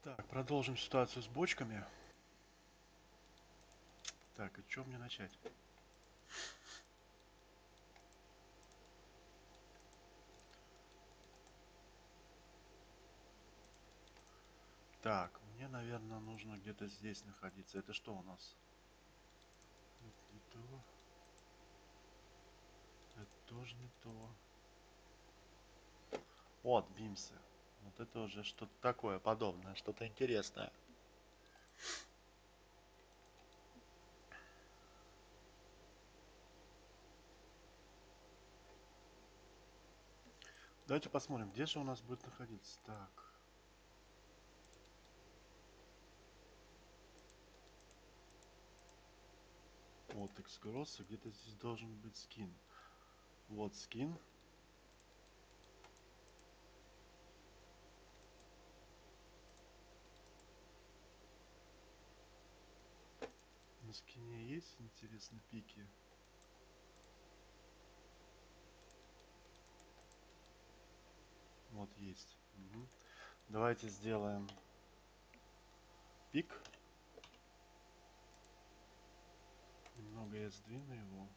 Так, продолжим ситуацию с бочками. Так, и что мне начать? Так, мне, наверное, нужно где-то здесь находиться. Это что у нас? Это не то. Это тоже не то. Вот, бимсы. Вот это уже что-то такое подобное, что-то интересное. Давайте посмотрим, где же у нас будет находиться. Так. Вот Xgross, и где-то здесь должен быть скин. Вот скин. На скине есть, интересно, пики. Вот есть. Угу. Давайте сделаем пик. Немного я сдвину его.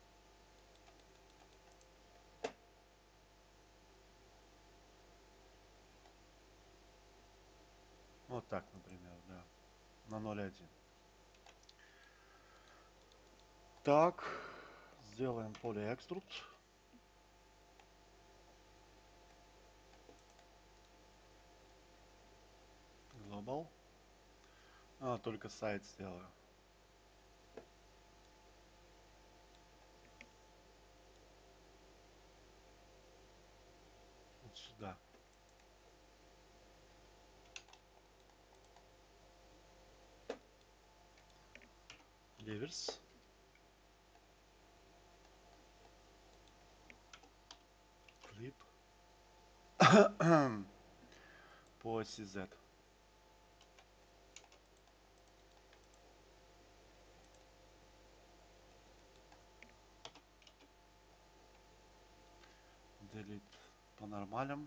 Вот так, например, да. На 0,1. Так, сделаем поле экструд. Global. Только сайт сделаю. Вот сюда. Ливерс. Клип. По оси Z. Делит по нормалям.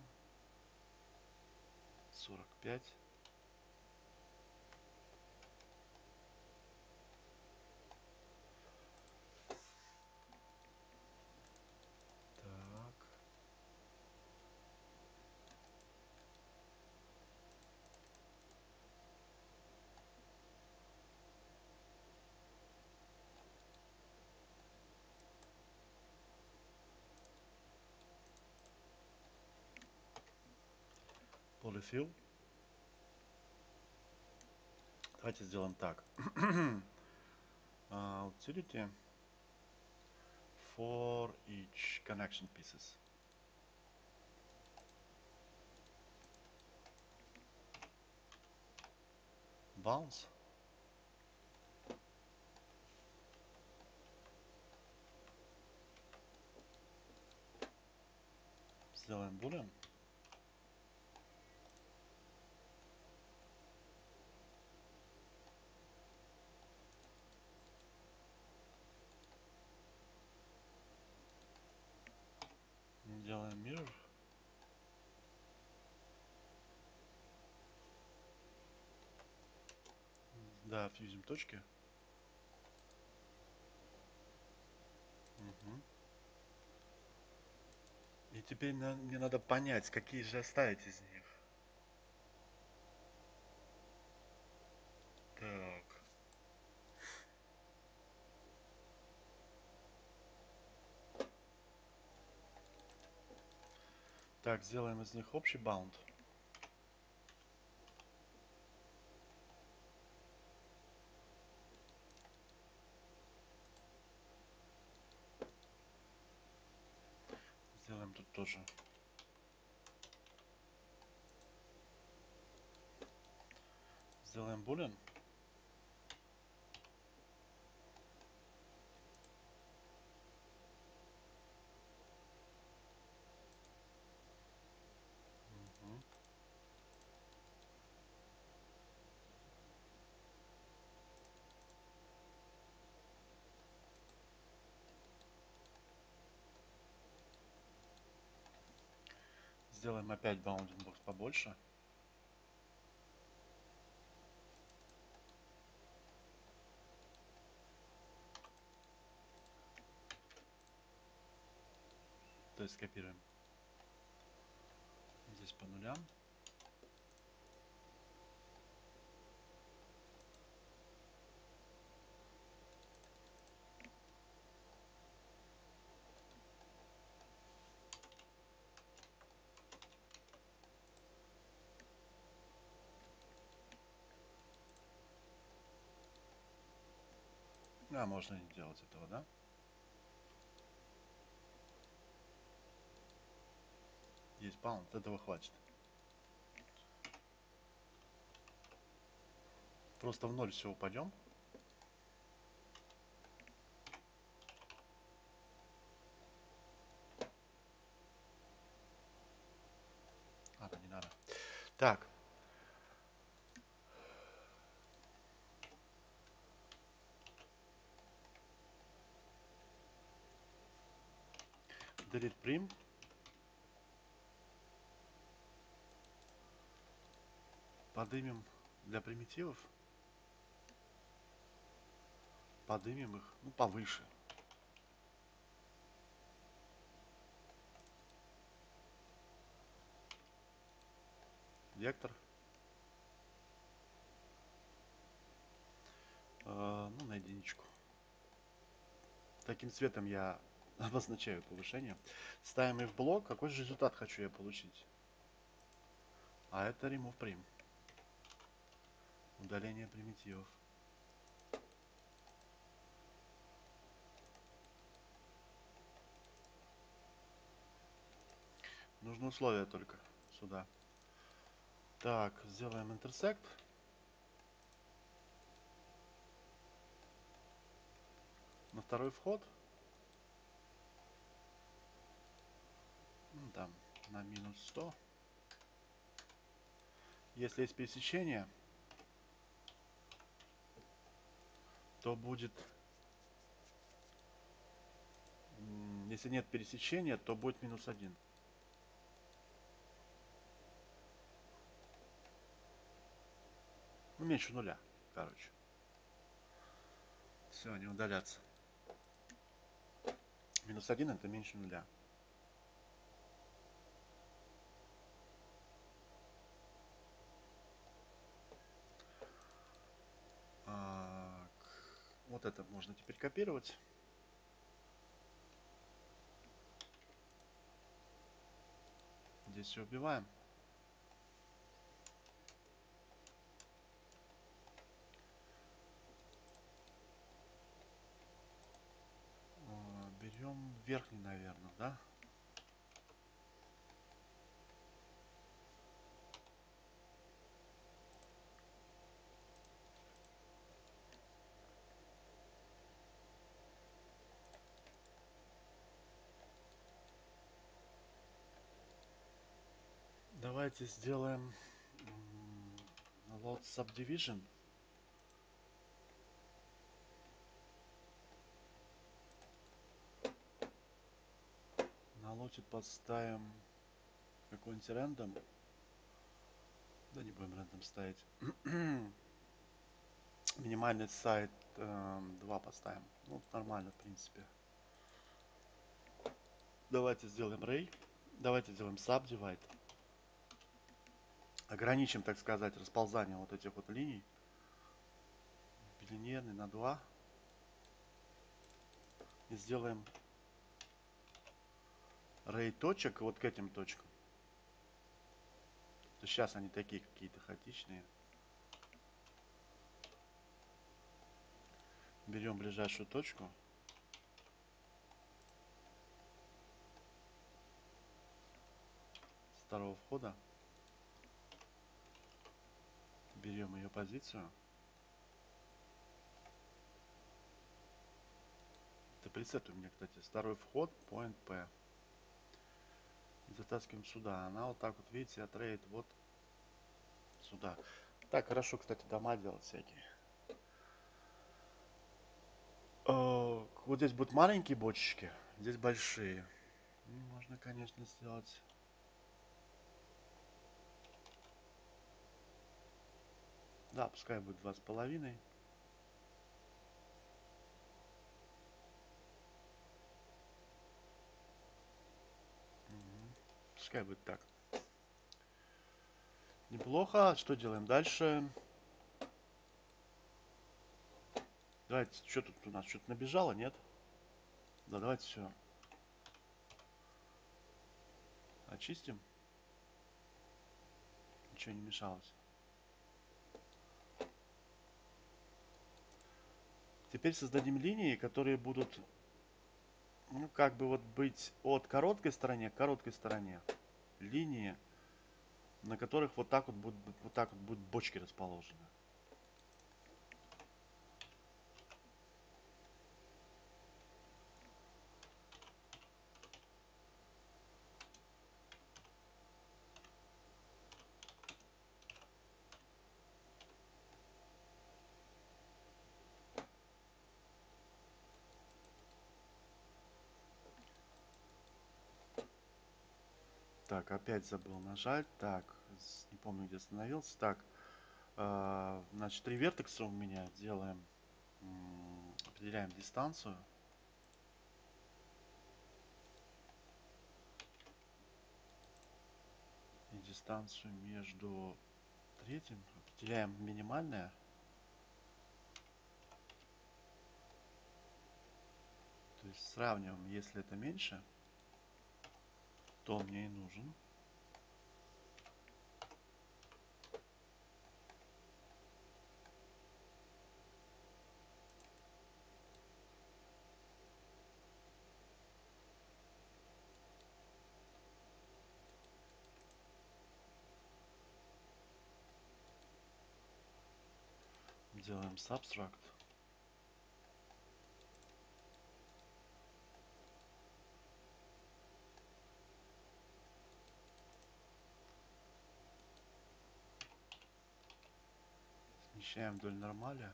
45. Так. Polyfill. Давайте сделаем так. Utility for each connection pieces. Bounce. Сделаем boolean. Делаем mirror. Да, фьюзим точки. Угу. И теперь мне надо понять, какие же оставить из них. Так. Так, сделаем из них общий баунд. Сделаем тут тоже. Сделаем boolean. Угу. Сделаем опять bounding box побольше. есть скопируем. Здесь по нулям. А, можно не делать этого, да? Есть баунт, этого хватит. Просто в ноль все упадем. Надо, не надо. Так. Delete prim. Подымем для примитивов. Подымем их, ну, повыше. Вектор. Ну, на единичку. Таким цветом я обозначаю повышение. Ставим их в блок. Какой же результат хочу я получить? А это remove prim. Удаление примитивов. Нужно условие только сюда. Так, сделаем intersect. На второй вход. Ну, там, на минус 100. Если есть пересечение, то будет... Если нет пересечения, то будет минус 1. Ну, меньше нуля, короче. Все, они удалятся. Минус 1 это меньше нуля. Так. Вот это можно теперь копировать. Здесь все убиваем. Берем верхний, наверное, да? Давайте сделаем load subdivision. На лоте подставим какой-нибудь рандом. Да не будем рандом ставить. Минимальный сайт 2 поставим. Ну, нормально, в принципе. Давайте сделаем array. Давайте сделаем subdivide. Ограничим, так сказать, расползание вот этих вот линий. Билинейный на 2. И сделаем array точек вот к этим точкам. То сейчас они такие какие-то хаотичные. Берем ближайшую точку. С второго входа. Берем ее позицию. Это пресет у меня, кстати. Второй вход, point P. И затаскиваем сюда. Она вот так вот, видите, отреет вот сюда. Так, хорошо, кстати, дома делать всякие. Вот здесь будут маленькие бочечки, здесь большие. Ну, можно, конечно, сделать... Да, пускай будет 2,5. Пускай будет так. Неплохо. Что делаем дальше? Давайте, что тут у нас? Что-то набежало, нет? Да, давайте все очистим. Ничего не мешалось. Теперь создадим линии, которые будут, ну, как бы вот быть от короткой стороне к короткой стороне. Линии, на которых вот так вот будут бочки расположены. Так, опять забыл нажать. Так, не помню, где остановился. Так, значит, 3 вертекса у меня. Делаем, определяем дистанцию. И дистанцию между третьим определяем минимальная. То есть сравниваем, если это меньше, то он мне и нужен. Делаем subtract. Смещаем вдоль нормали.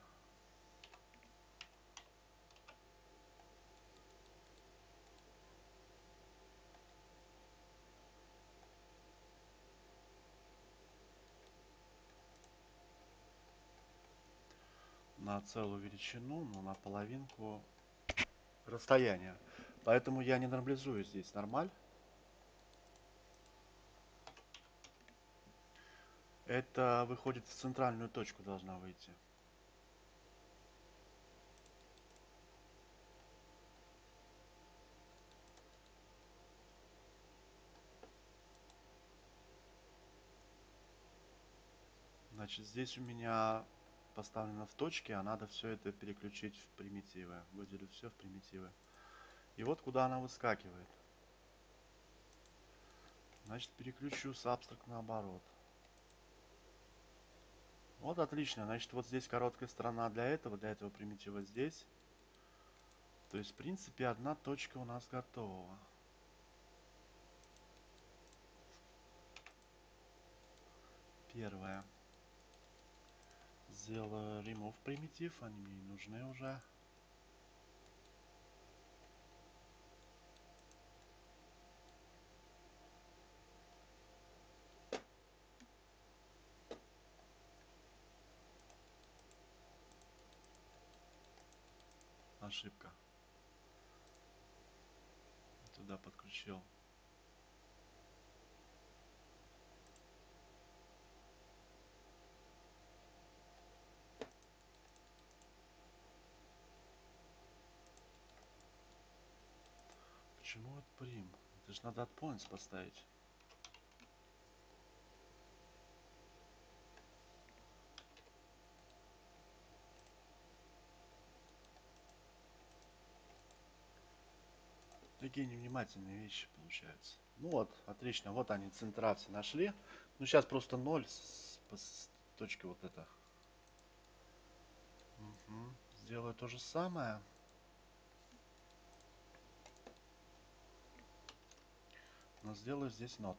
На целую величину, но на половинку расстояния. Поэтому я не нормализую здесь нормаль. Это выходит в центральную точку должна выйти. Значит, здесь у меня поставлено в точке, а надо все это переключить в примитивы. Выделю все в примитивы. И вот куда она выскакивает. Значит, переключу с абстракт наоборот. Вот отлично. Значит, вот здесь короткая сторона для этого примитива здесь. То есть, в принципе, одна точка у нас готова. Первая. Сделаю remove примитив, они мне не нужны уже. Ошибка. Туда подключил. Почему вот прим? Это же надо от points поставить. Такие невнимательные вещи получаются. Ну вот, отлично. Вот они, центра все нашли. Ну сейчас просто 0 с точки вот это. Угу. Сделаю то же самое. Но сделаю здесь not.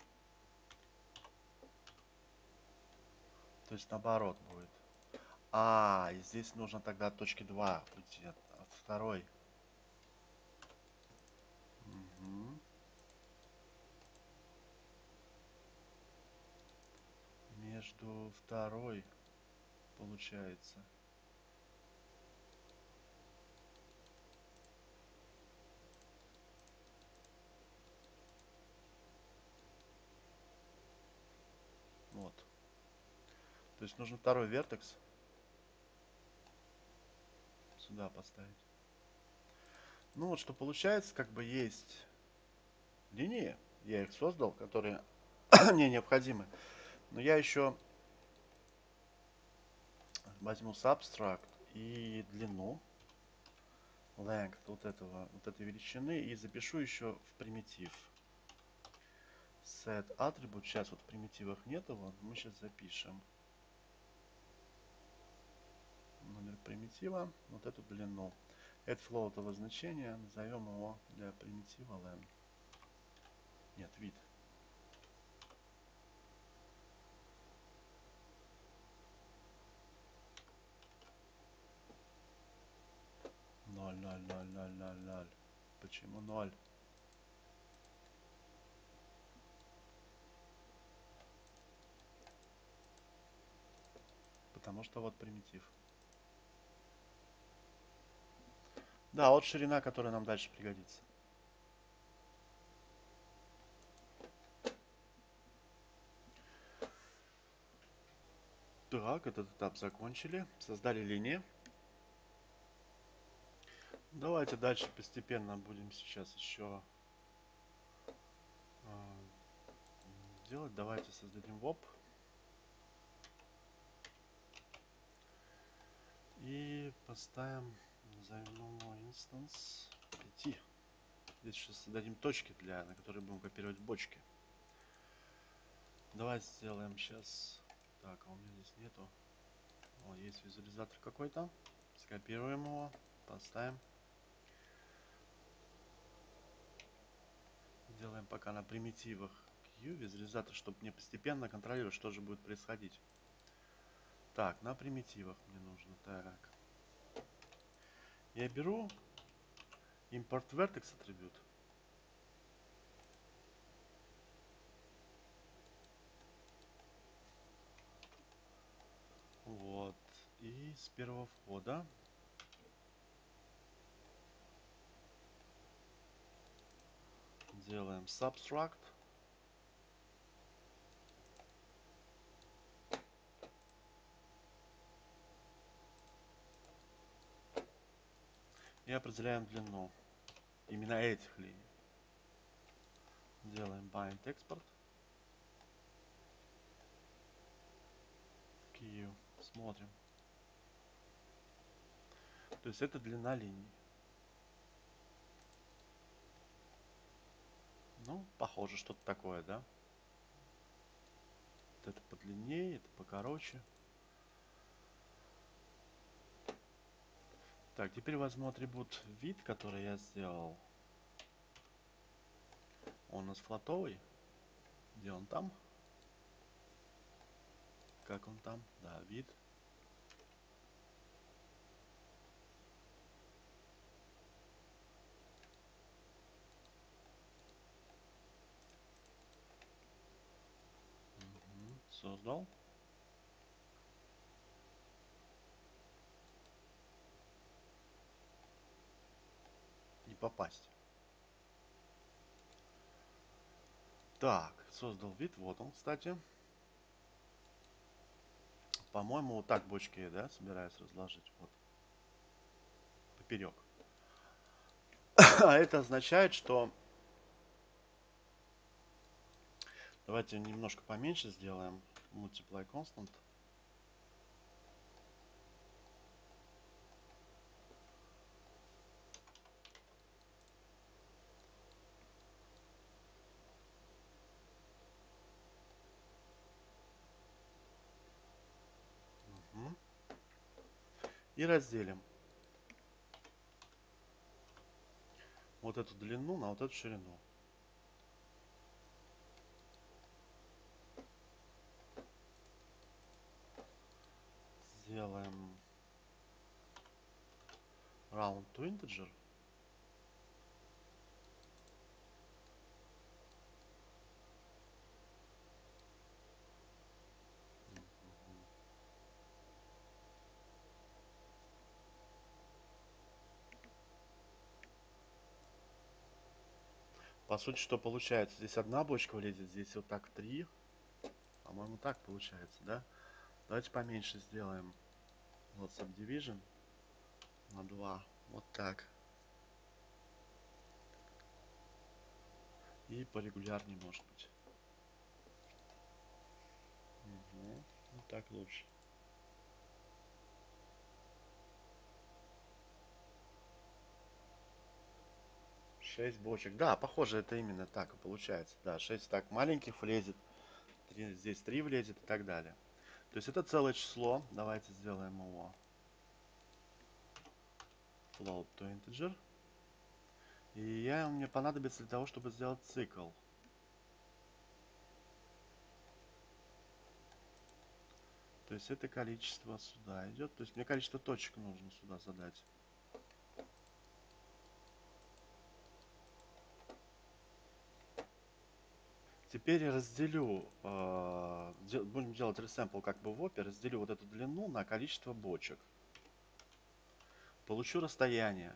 То есть наоборот будет. И здесь нужно тогда от точки 2 уйти. От второй. Угу. Между второй получается. То есть нужно второй вертекс сюда поставить. Ну вот что получается, как бы есть линии, я их создал, которые мне необходимы. Но я еще возьму subtract и длину, length вот этой величины и запишу еще в примитив. Set attribute, сейчас вот в примитивах нет его, мы сейчас запишем номер примитива, вот эту длину. Это флоутовое значение, назовем его для примитива len. Нет, вид. 0, 0, 0, 0, 0, 0. Почему 0? Потому что вот примитив. Да, вот ширина, которая нам дальше пригодится. Так, этот этап закончили. Создали линии. Давайте дальше постепенно будем сейчас еще делать. Давайте создадим WOP. И поставим, назовем его instance 5. Здесь сейчас создадим точки, на которые будем копировать бочки. Давай сделаем сейчас. Так, а у меня здесь нету. О, есть визуализатор какой-то. Скопируем его, поставим. Делаем пока на примитивах Q визуализатор, чтобы мне постепенно контролировать, что же будет происходить. Так, на примитивах мне нужно. Так. Я беру import vertex атрибут. Вот. И с первого входа делаем subtract. И определяем длину именно этих линий. Делаем bind export. Q. Смотрим. То есть это длина линии. Ну, похоже, что-то такое, да? Вот это подлиннее, это покороче. Так, теперь возьму атрибут вид, который я сделал. Он у нас флотовый. Где он там? Как он там? Да, вид. Угу. Создал. И попасть. Так, создал вид. Вот он, кстати. По-моему, вот так бочки, да, собираюсь разложить. Вот. Поперек. А это означает, что... Давайте немножко поменьше сделаем. Multiply constant. Угу. И разделим вот эту длину на вот эту ширину. Сделаем round to integer. По сути, что получается? Здесь одна бочка влезет, здесь вот так три. По-моему, так получается, да? Давайте поменьше сделаем. Вот subdivision на 2. Вот так. И порегулярнее, может быть. Угу. Вот так лучше. Шесть бочек. Да, похоже, это именно так и получается. Да, 6 так маленьких влезет. Здесь 3 влезет и так далее. То есть это целое число. Давайте сделаем его float to integer. И мне понадобится для того, чтобы сделать цикл. То есть это количество сюда идет. То есть мне количество точек нужно сюда задать. Теперь я разделю, будем делать resample как бы в опе, разделю вот эту длину на количество бочек. Получу расстояние.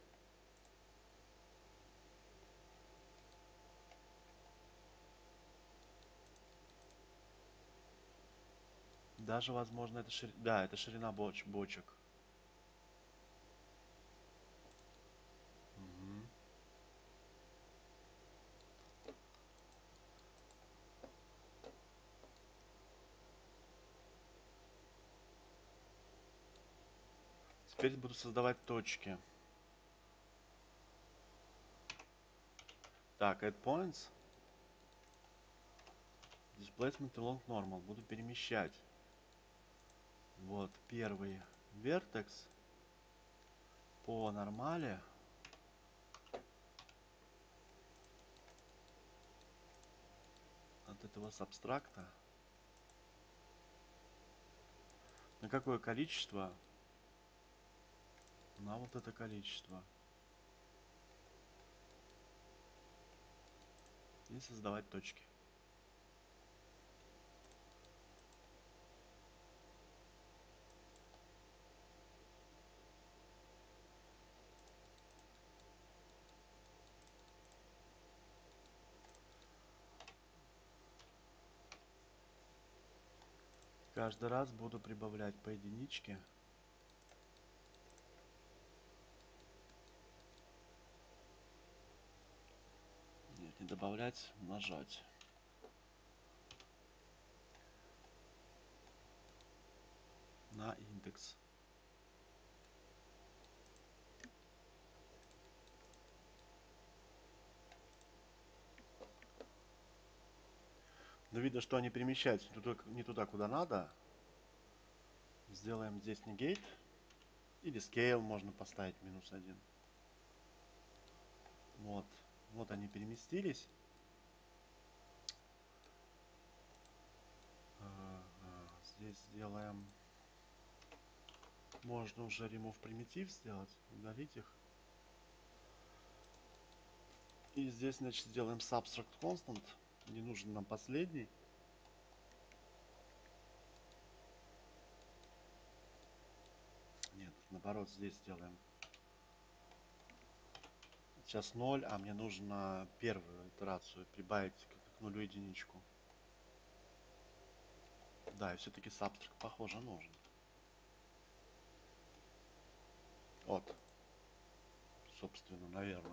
Даже, возможно, это ширина, да, это ширина бочек. Мгм. Теперь буду создавать точки. Так, add points. Displacement along normal. Буду перемещать. Вот первый vertex по нормали. От этого сабстракта. На какое количество? На вот это количество. И создавать точки. Каждый раз буду прибавлять по единичке. Нет, не добавлять, умножать. На индекс. Но видно, что они перемещаются не туда, куда надо. Сделаем здесь negate. Или scale можно поставить -1. Вот. Вот они переместились. Здесь сделаем... Можно уже remove примитив сделать. Удалить их. И здесь, значит, сделаем subtract constant. Не нужен нам последний. Нет, наоборот, здесь сделаем. Сейчас 0, а мне нужно первую итерацию прибавить к нулю единичку. Да, и все-таки subtract, похоже, нужен. Вот. Собственно, наверное.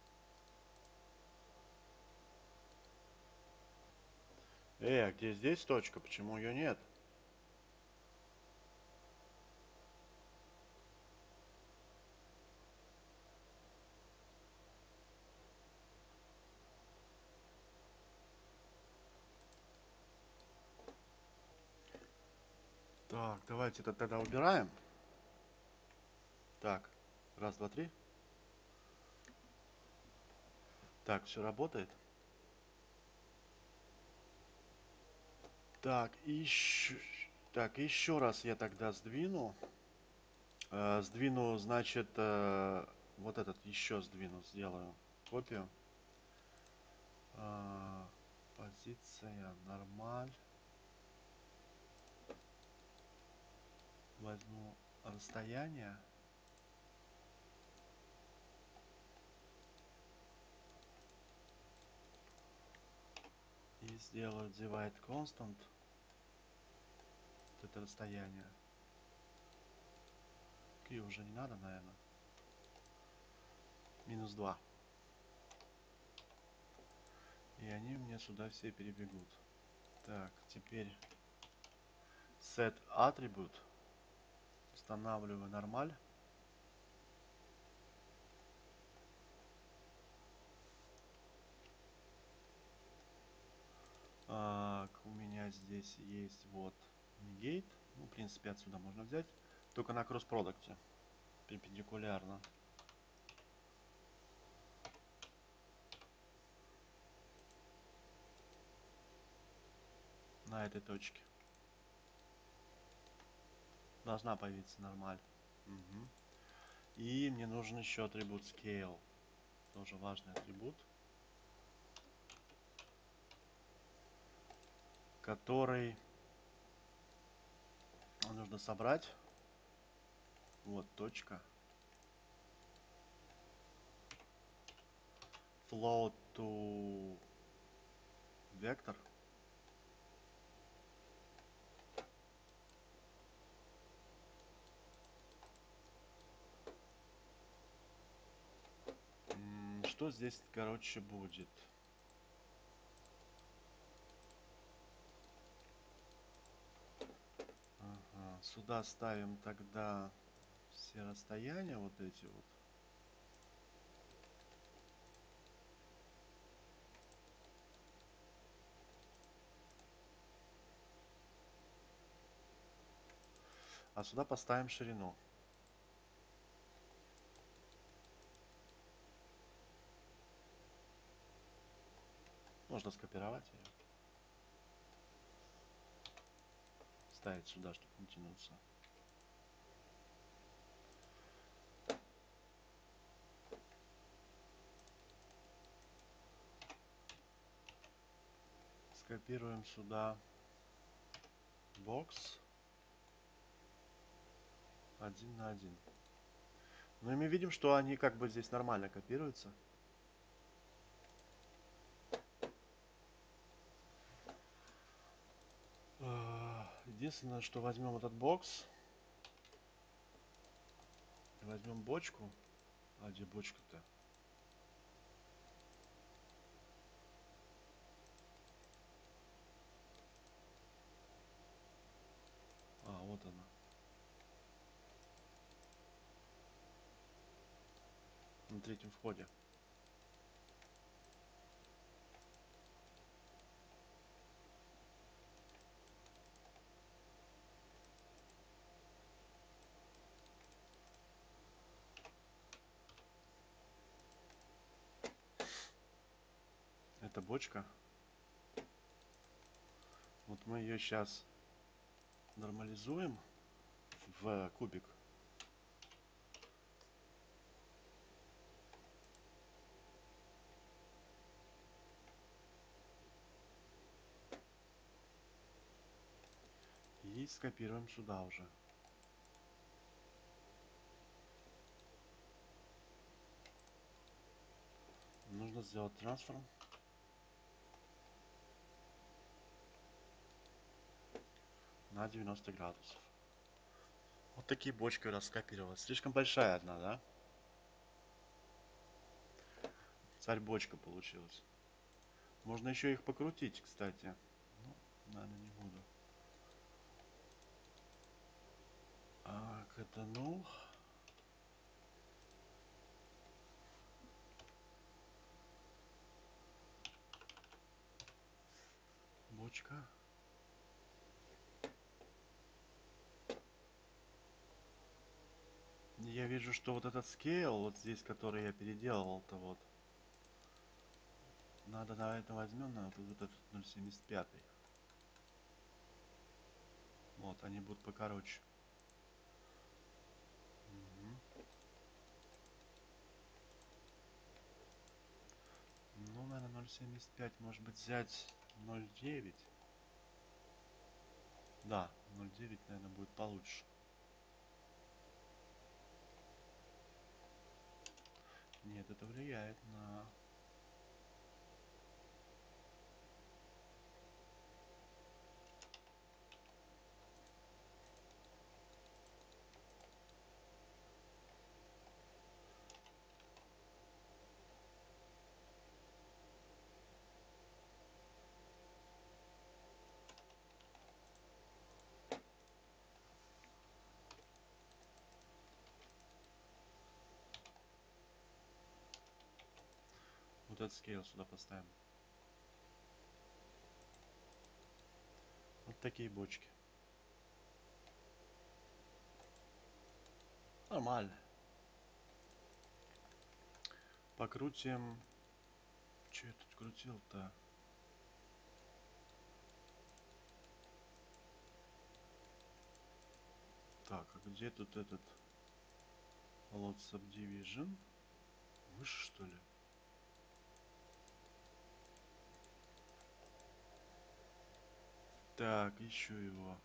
А где здесь точка? Почему ее нет? Так, давайте это тогда убираем. Так, раз, два, три. Так, все работает. Так, еще раз я тогда сдвину. Сдвину, значит, вот этот еще сдвину, сделаю копию. Позиция, нормаль. Возьму расстояние. И сделаю divide constant. Вот это расстояние. Q уже не надо, наверное. -2. И они мне сюда все перебегут. Так, теперь set attribute. Устанавливаю нормаль. У меня здесь есть вот negate. Ну, в принципе, отсюда можно взять. Только на кросс-продукте. Перпендикулярно. На этой точке. Должна появиться нормаль. Угу. И мне нужен еще атрибут scale. Тоже важный атрибут. Который нужно собрать. Вот точка. Float to vector. Что здесь, короче, будет? Ага. Сюда ставим тогда все расстояния вот эти вот. А сюда поставим ширину. Можно скопировать ее. Ставить сюда, чтобы не тянуться. Скопируем сюда бокс 1 на 1. Ну и мы видим, что они как бы здесь нормально копируются. Единственное, что возьмем этот бокс. Возьмем бочку. А где бочка-то? Вот она. На третьем входе. Это бочка. Вот мы ее сейчас нормализуем в кубик. И скопируем сюда уже. Нужно сделать трансформ. На 90 градусов. Вот такие бочки раскопировалась. Слишком большая одна, да? Царь-бочка получилась. Можно еще их покрутить, кстати. Ну, наверное, не буду. Катанул. Бочка. Я вижу, что вот этот scale, вот здесь, который я переделывал-то вот. Надо, наверное, возьмем на вот этот 0,75. Вот, они будут покороче. Угу. Ну, наверное, 0,75, может быть, взять 0,9. Да, 0,9, наверное, будет получше. Нет, это влияет на... вот этот scale сюда поставим. Вот такие бочки. Нормально. Покрутим. Че я тут крутил-то? Так, а где тут этот Load Subdivision? Выше, что ли? Так, ищу его.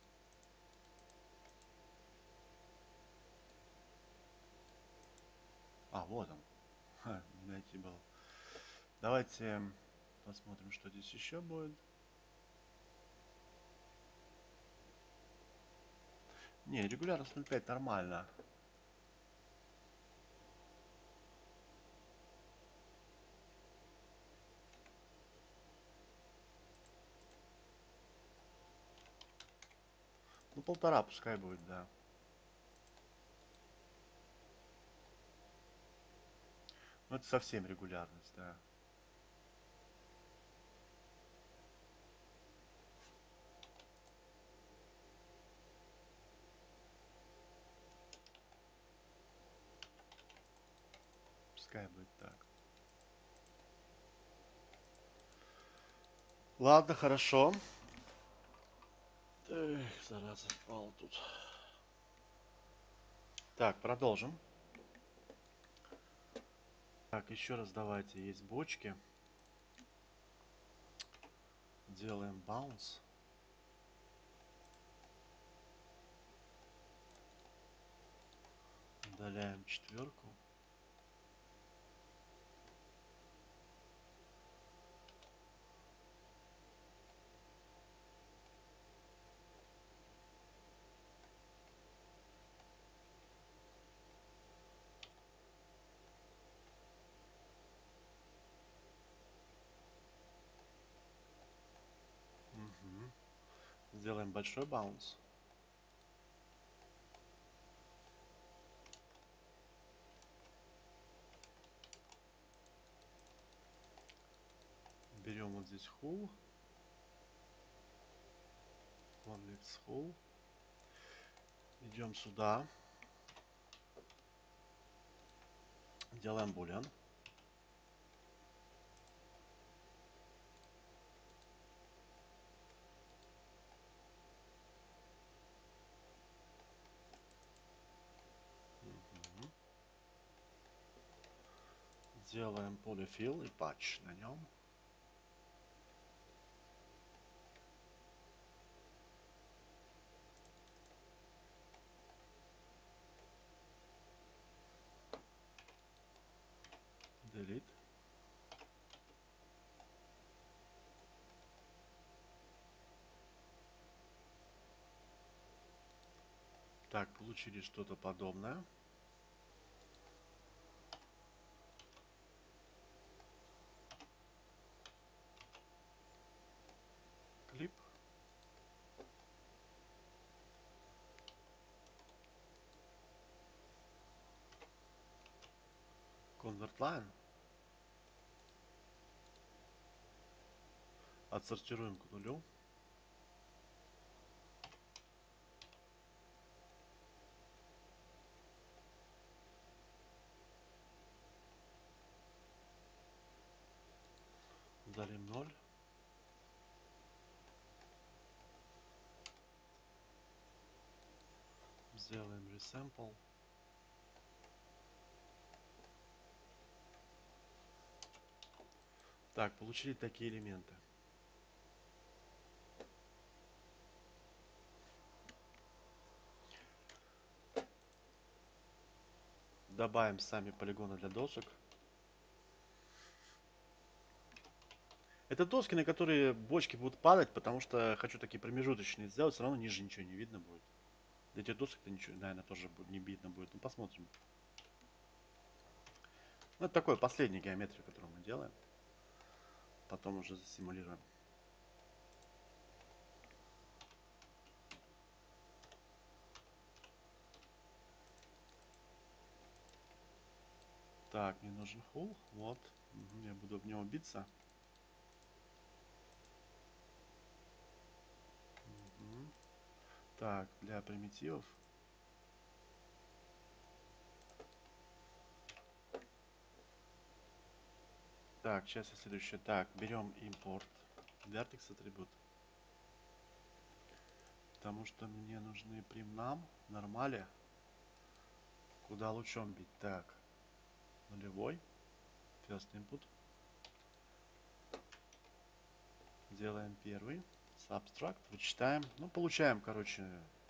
А, вот он. Ха, не найти было. Давайте посмотрим, что здесь еще будет. Не, регулярность 0.5 нормально. Ну, 1,5 пускай будет, да. Ну, это совсем регулярность, да. Пускай будет так. Ладно, хорошо. Эх, зараза, впал тут. Так, продолжим. Так, еще раз давайте. Есть бочки. Делаем bounce. Удаляем четверку. Угу. Сделаем большой bounce. Берем вот здесь hull. Convex hull. Идем сюда. Делаем boolean. Угу. Делаем polyfill и patch на нем. Delete. Так, получили что-то подобное. Клип. Convert line. Отсортируем к нулю. Удалим 0. Сделаем resample. Так, получили такие элементы. Добавим сами полигоны для досок. Это доски, на которые бочки будут падать, потому что хочу такие промежуточные сделать, все равно ниже ничего не видно будет. Для этих досок-то ничего, наверное, тоже не видно будет. Ну, посмотрим. Ну, это такое последняя геометрия, которую мы делаем. Потом уже засимулируем. Так, мне нужен full. Вот. Мгм, я буду в него биться. Мгм. Так, для примитивов. Так, сейчас я следующее. Так, берем импорт. Vertex атрибут. Потому что мне нужны примнам, нормали. Куда лучом бить? Так, нулевой. First input. Делаем первый. Subtract. Вычитаем. Ну, получаем, короче,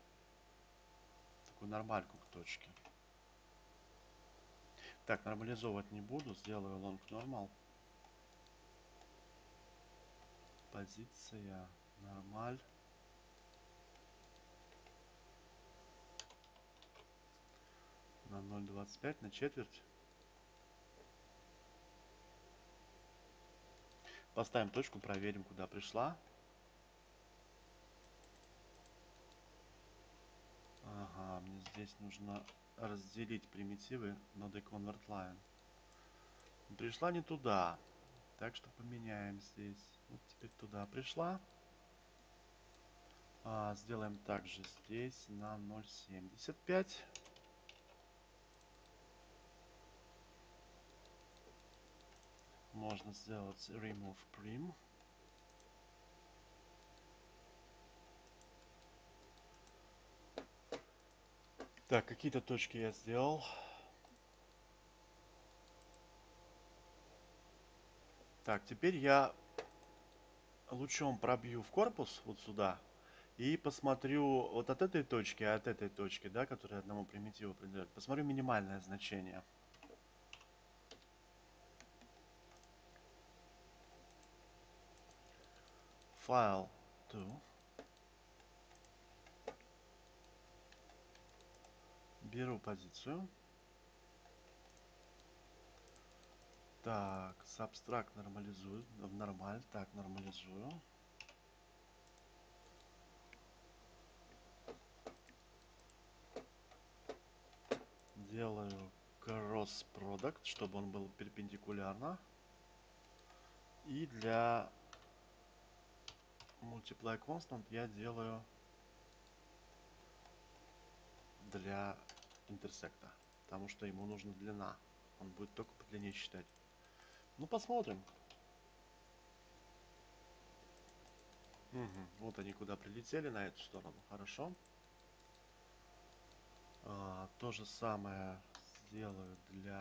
такую нормальку к точке. Так, нормализовывать не буду. Сделаю long normal. Позиция. Нормаль. На 0,25, на четверть. Поставим точку, проверим, куда пришла. Ага, мне здесь нужно разделить примитивы на deconvert line. Пришла не туда. Так что поменяем здесь. Вот теперь туда пришла. Сделаем также здесь на 0,75. Можно сделать remove prim. Так, какие-то точки я сделал. Так, теперь я лучом пробью в корпус вот сюда и посмотрю вот от этой точки, от этой точки, да, которая одному примитиву принадлежит. Посмотрю минимальное значение. File to. Беру позицию. Так, subtract нормализую в нормаль. Так, нормализую. Делаю cross product, чтобы он был перпендикулярно. И для multiply constant я делаю для интерсекта. Потому что ему нужна длина. Он будет только по длине считать. Ну, посмотрим. Угу. Вот они куда прилетели, на эту сторону. Хорошо. То же самое сделаю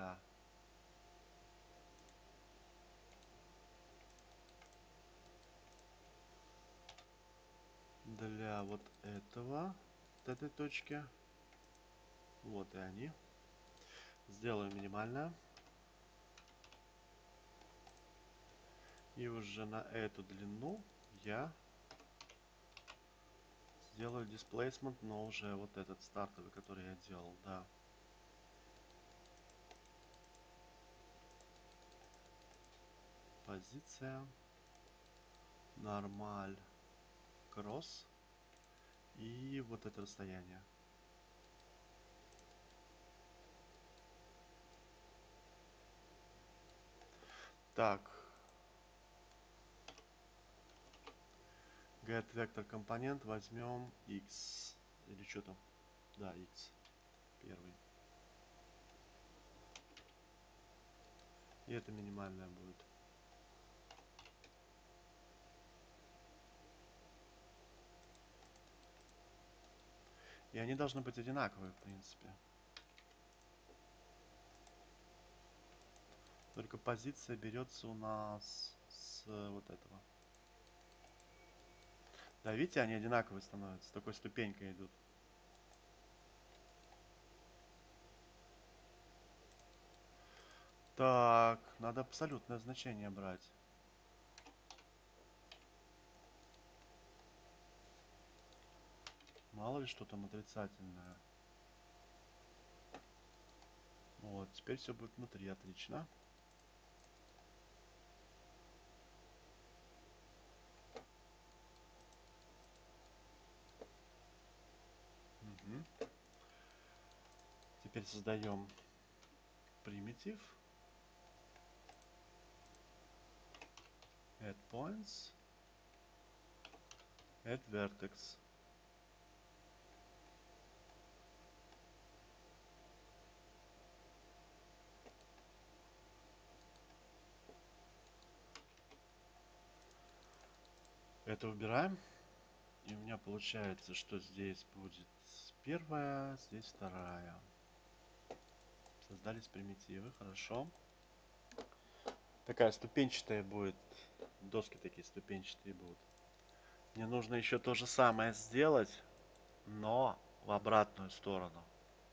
для вот этого, вот этой точки. Вот и они. Сделаю минимальное. И уже на эту длину я сделаю displacement, но уже вот этот стартовый, который я делал, да. Позиция. Нормаль. Кросс. И вот это расстояние. Так. Get vector компонент возьмем x. Или что там? Да, x. Первый. И это минимальное будет. И они должны быть одинаковые, в принципе. Только позиция берется у нас с вот этого. Да, видите, они одинаковые становятся. Такой ступенькой идут. Так, надо абсолютное значение брать. Мало ли что там отрицательное. Вот, теперь все будет внутри, отлично. Угу. Теперь создаем примитив. Add points. Add vertex. Это убираем. И у меня получается, что здесь будет первая, здесь вторая. Создались примитивы, хорошо. Такая ступенчатая будет. Доски такие ступенчатые будут. Мне нужно еще то же самое сделать, но в обратную сторону.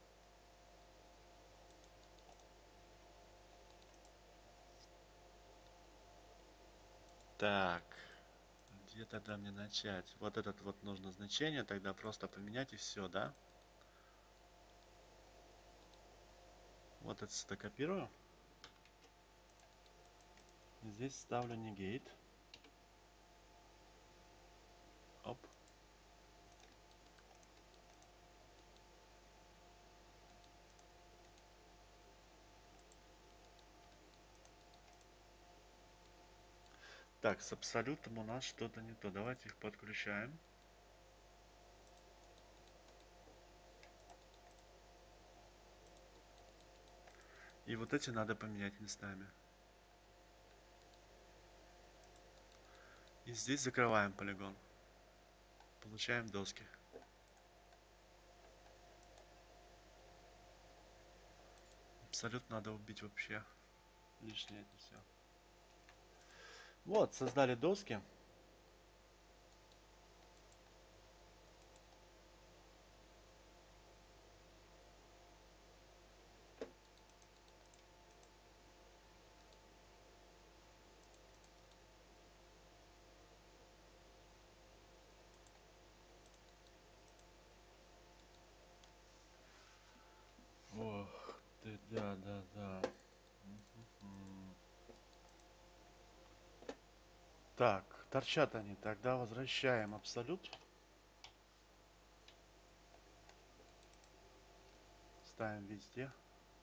Так, где тогда мне начать? Вот этот вот нужно значение тогда просто поменять и все, да? Вот это сюда копирую. И здесь ставлю negate. Оп. Так, с абсолютом у нас что-то не то. Давайте их подключаем. И вот эти надо поменять местами. И здесь закрываем полигон. Получаем доски. Абсолютно надо убить вообще. Лишнее это все. Вот, создали доски. Ох ты, да, да, да. Мгм. Так, торчат они. Тогда возвращаем абсолют. Ставим везде.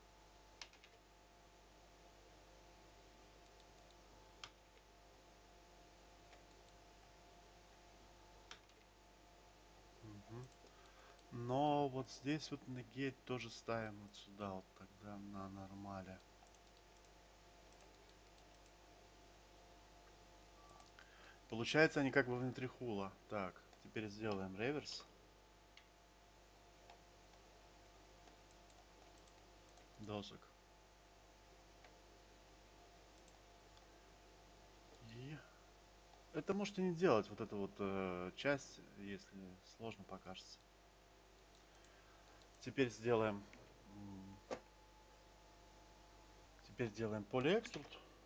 Мгм. Но вот здесь вот negate тоже ставим вот сюда вот тогда на нормале. Получается они как бы внутри хула. Так, теперь сделаем реверс. Досок. И это можете не делать, вот эту вот часть, если сложно покажется. Теперь сделаем... Теперь сделаем полиэкструд.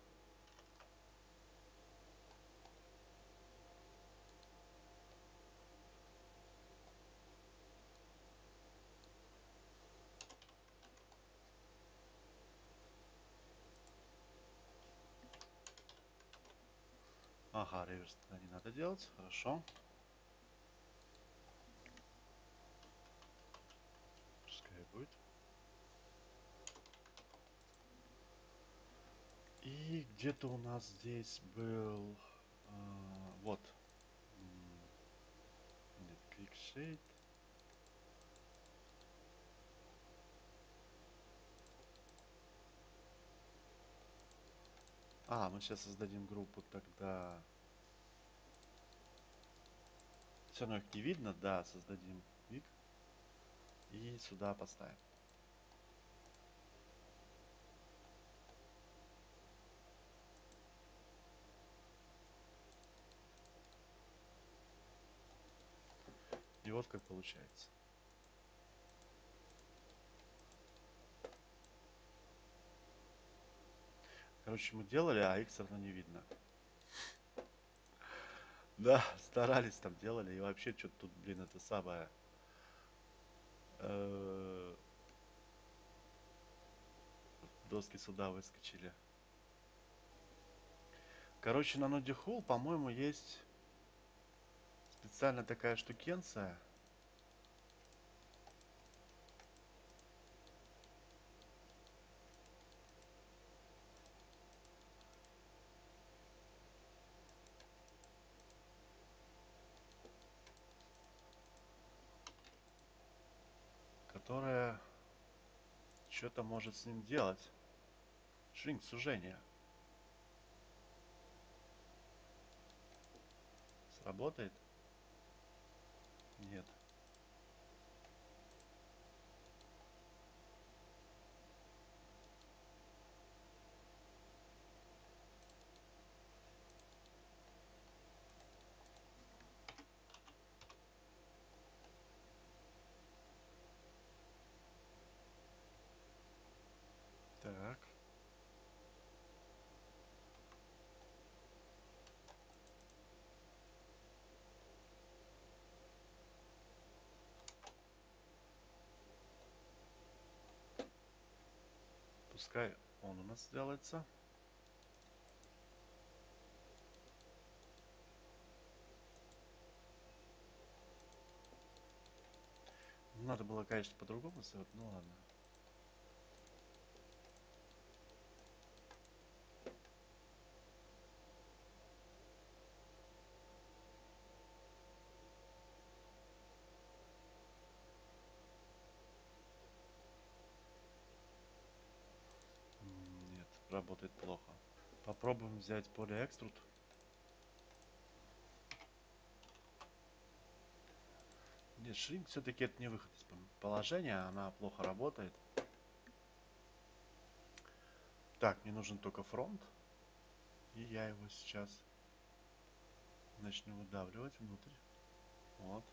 Ага, реверс тогда не надо делать. Хорошо. Пускай будет. И где-то у нас здесь был... вот. Нет, Quick Shade. Мы сейчас создадим группу тогда. Все равно их не видно. Да, создадим Quick. И сюда поставим. И вот как получается. Короче, мы делали, а их все равно не видно. Да, старались там, делали. И вообще, что-то тут, блин, это самое... Доски сюда выскочили. Короче, на ноде Hull, по-моему, есть специально такая штукенция. которая что-то может с ним делать. Shrink, сужение. Сработает? Нет. Так. Пускай он у нас сделается. Надо было, конечно, по-другому сделать, ну ладно. Нет, работает плохо. Попробуем взять полиэкструд. Нет, Shrink все-таки это не выход из положения, она плохо работает. Так, мне нужен только фронт. И я его сейчас начну выдавливать внутрь. Вот.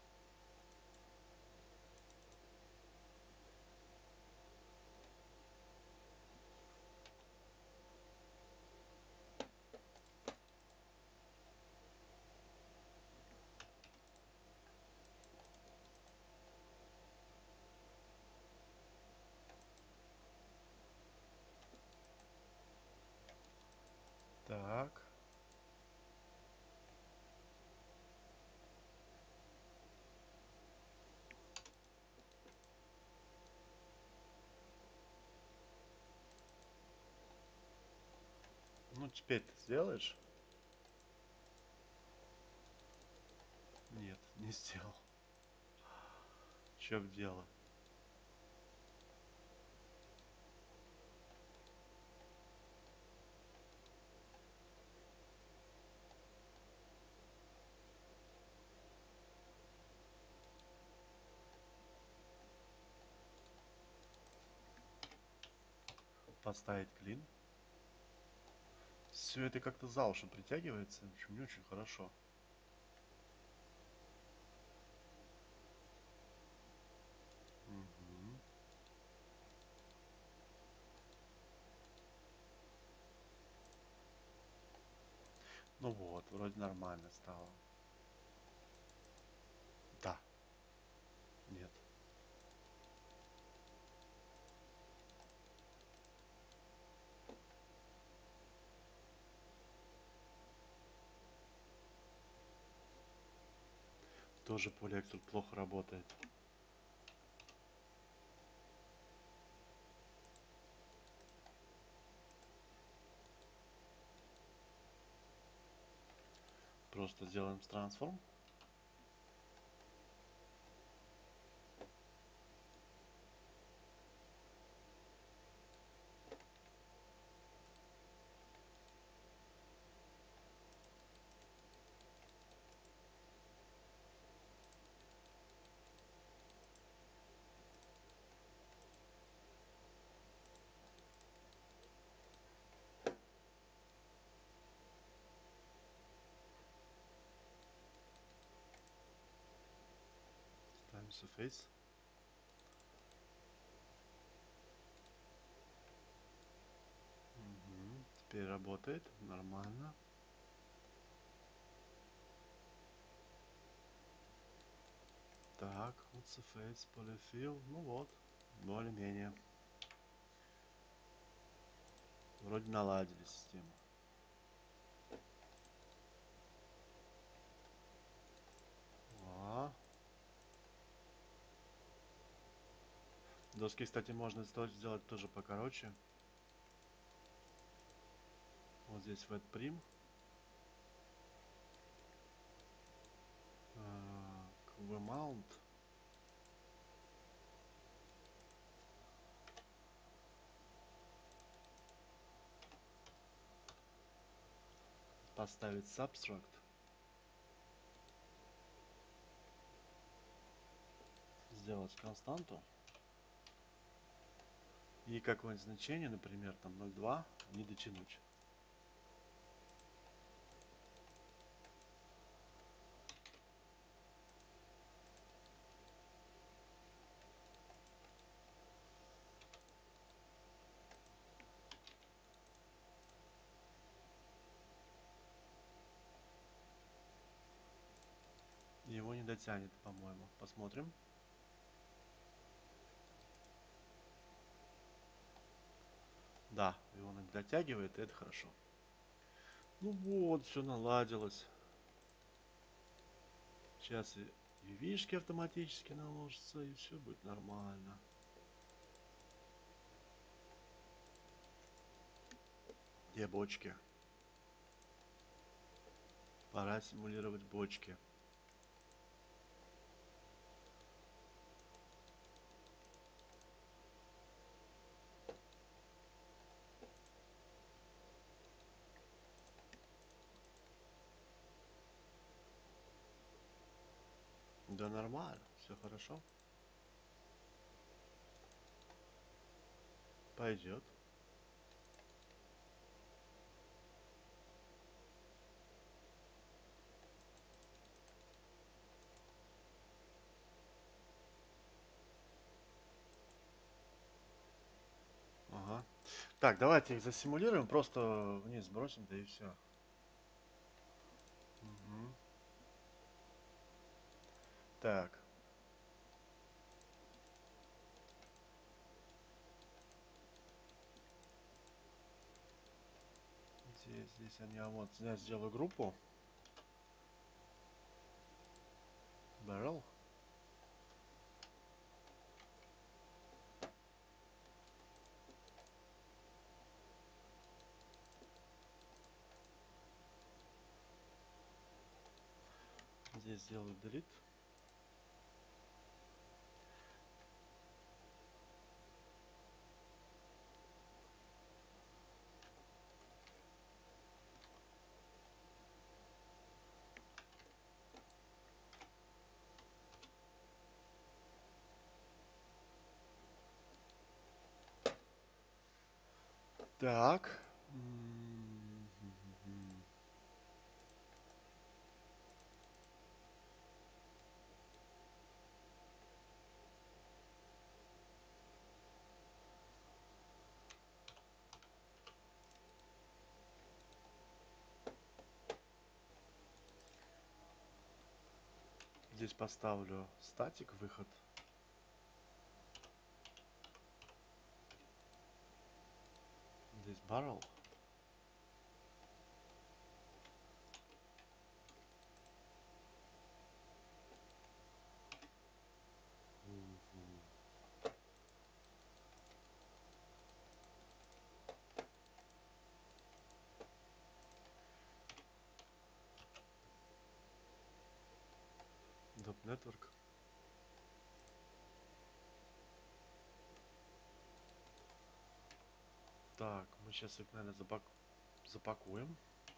Так. Ну, теперь ты сделаешь? Нет, не сделал. Че в дело? Поставить клин. Все это как-то за уши притягивается. В общем, не очень хорошо. Мгм. Ну вот, вроде нормально стало. Да. Нет. Тоже полиэкструд плохо работает. Просто сделаем трансформ. Ставим surface. Мгм. Теперь работает. Нормально. Так, вот surface, polyfill. Ну вот, более-менее. Вроде наладили систему. А. Доски, кстати, можно сделать тоже покороче. Вот здесь в prim. V-mount. поставить subtract, сделать константу и какое-нибудь значение, например, там 0,2, не дотянуть. Его не дотянет, по-моему. Посмотрим. Да, его не дотягивает, и это хорошо. Ну вот, все наладилось. Сейчас и UV-шки автоматически наложатся, и все будет нормально. Где бочки? Пора симулировать бочки. Да нормально, все хорошо. Пойдет. Ага. Так, давайте их засимулируем, просто вниз бросим, да и все. Угу. Так. Здесь они, а вот я сделаю группу. Barrel. Здесь сделаю delete. Так. Здесь поставлю статик выход. Здесь barrel. Dot network. Так, мы сейчас их, наверное, запакуем.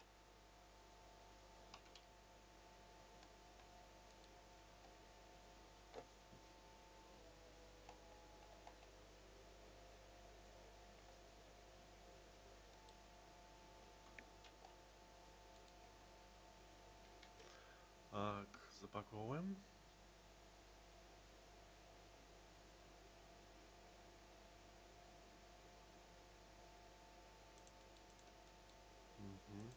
Так, запаковываем. Мгм.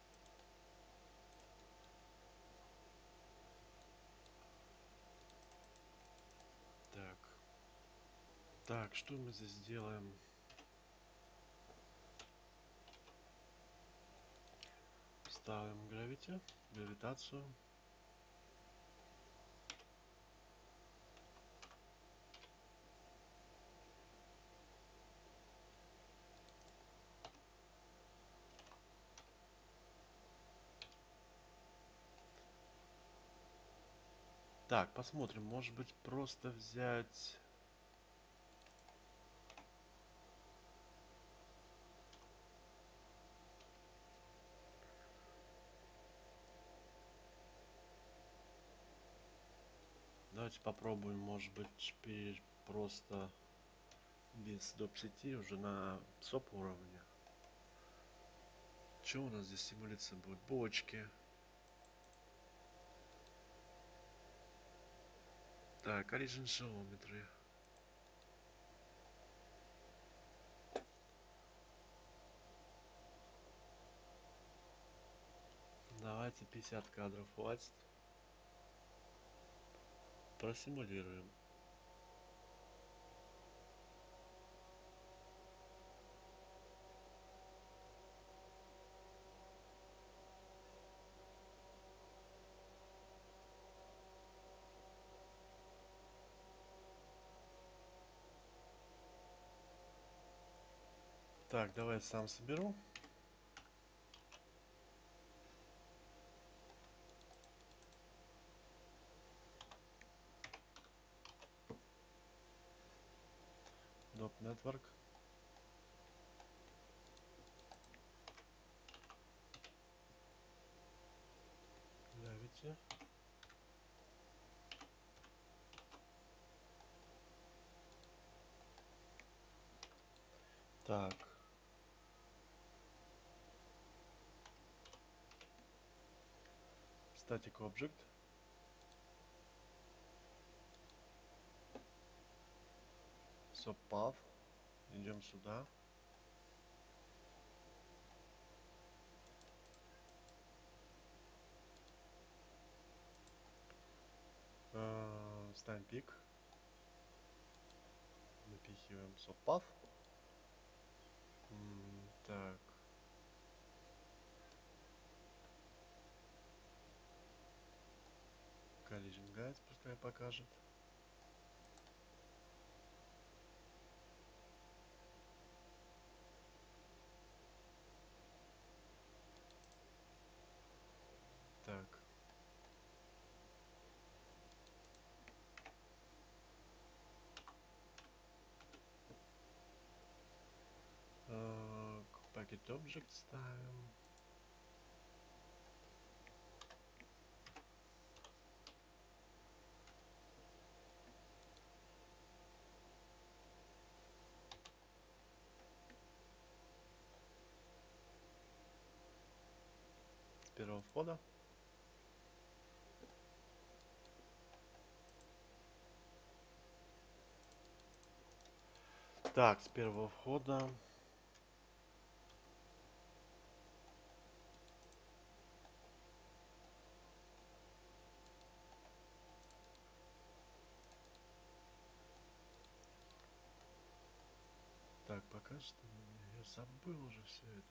Так. Так, что мы здесь сделаем? Ставим гравитацию. Так, посмотрим, может быть, просто взять... Давайте попробуем, может быть, теперь просто без доп. Сети уже на СОП уровне. Что у нас здесь симулиция будет? Бочки. Так, Origin Geometry. Давайте 50 кадров хватит. Просимулируем. Так, давай сам соберу. Доп Network. Gravity. Так. Static Object. SOP Path. Идем сюда. Ставим пик. Напихиваем SOP Path. Так. Collision Guide пускай покажет. Так. Packet Object ставим. С первого входа. Так, с первого входа. Так, пока что я забыл уже все это.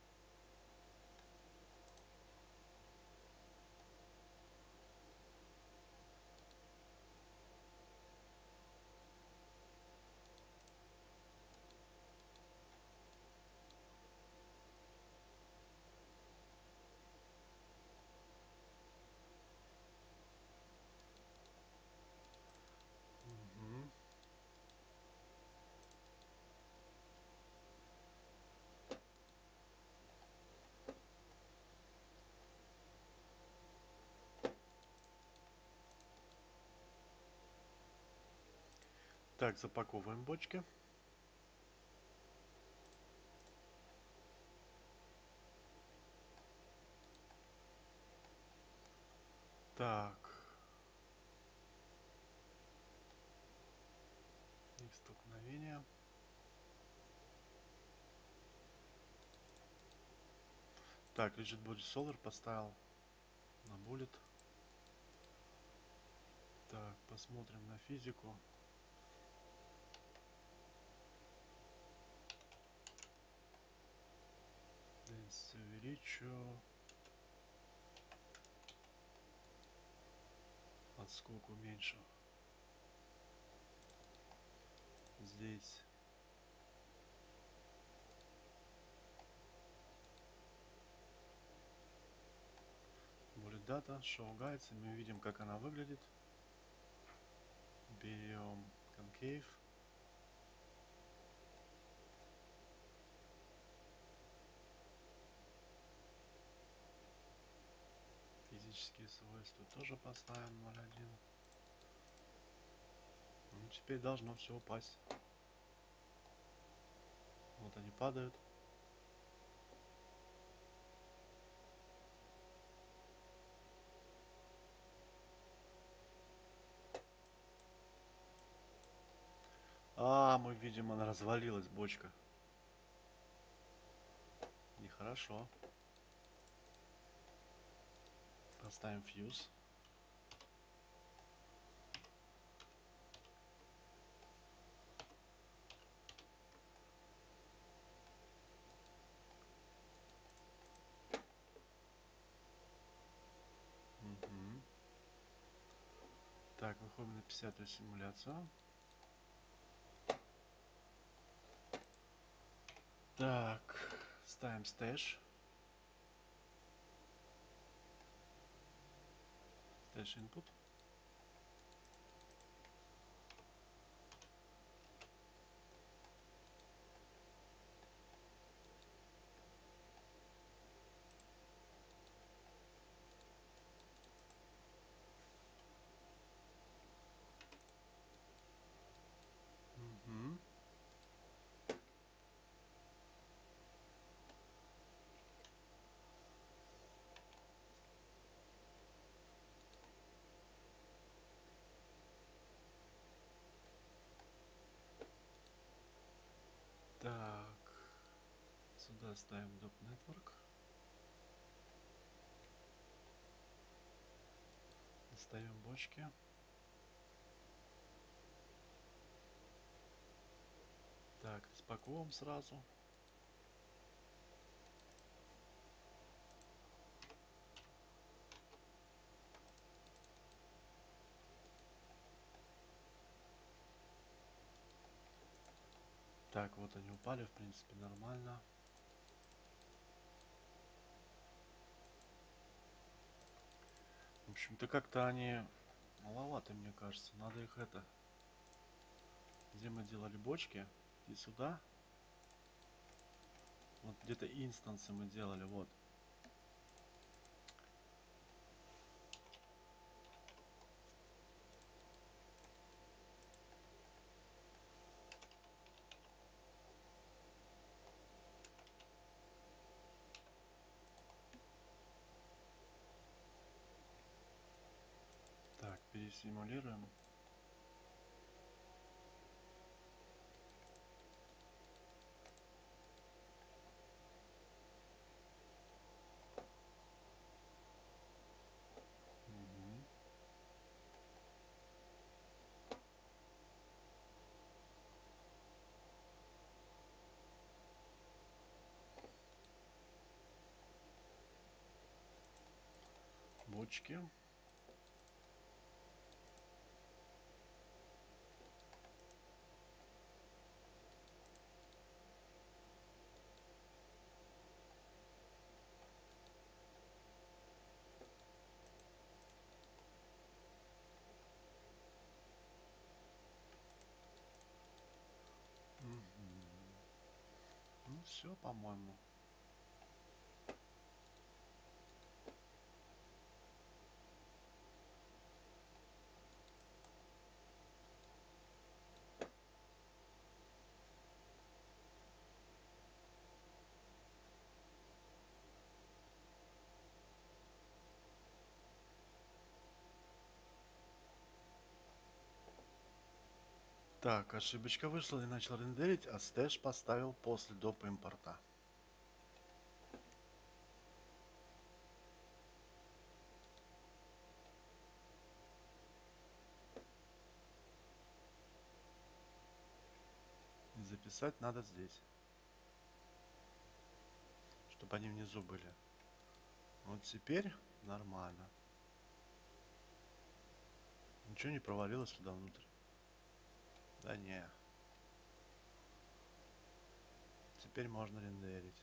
Мгм. Так, запаковываем бочки. Так. Их столкновение. Так, Rigid Body Solar поставил на Bullet. Так, посмотрим на физику. Density увеличу. Отскок уменьшу. Здесь Bullet Data, Show Guides. И мы видим, как она выглядит. Берем Concave. Физические свойства тоже поставим 0.1. теперь должно все упасть. Вот они падают. А, мы видим, она развалилась, бочка. Нехорошо. Поставим фьюз. Мгм. Так, выходим на 50-ю симуляцию. Так, ставим стэш. Стэш input. Мгм. Так, сюда ставим Dock Network. Достаем бочки. Так, распаковываем сразу. Так, вот они упали, в принципе, нормально. В общем-то, как-то они маловато, мне кажется. Надо их это... Где мы делали бочки? И сюда. Вот где-то инстансы мы делали, вот. Так, пересимулируем. Мгм. Бочки. Мгм. Ну все, по-моему. Так, ошибочка вышла и начал рендерить, а стэш поставил после доп. Импорта. И записать надо здесь, чтобы они внизу были. Вот теперь нормально. Ничего не провалилось туда внутрь. Да не. Теперь можно рендерить.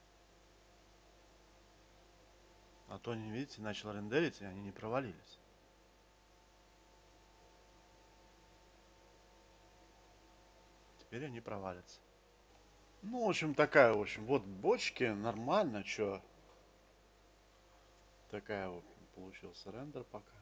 А то они, видите, начал рендерить, и они не провалились. Теперь они провалятся. Ну, в общем, такая, в общем, вот бочки, нормально, чё. Такая вот получился рендер пока.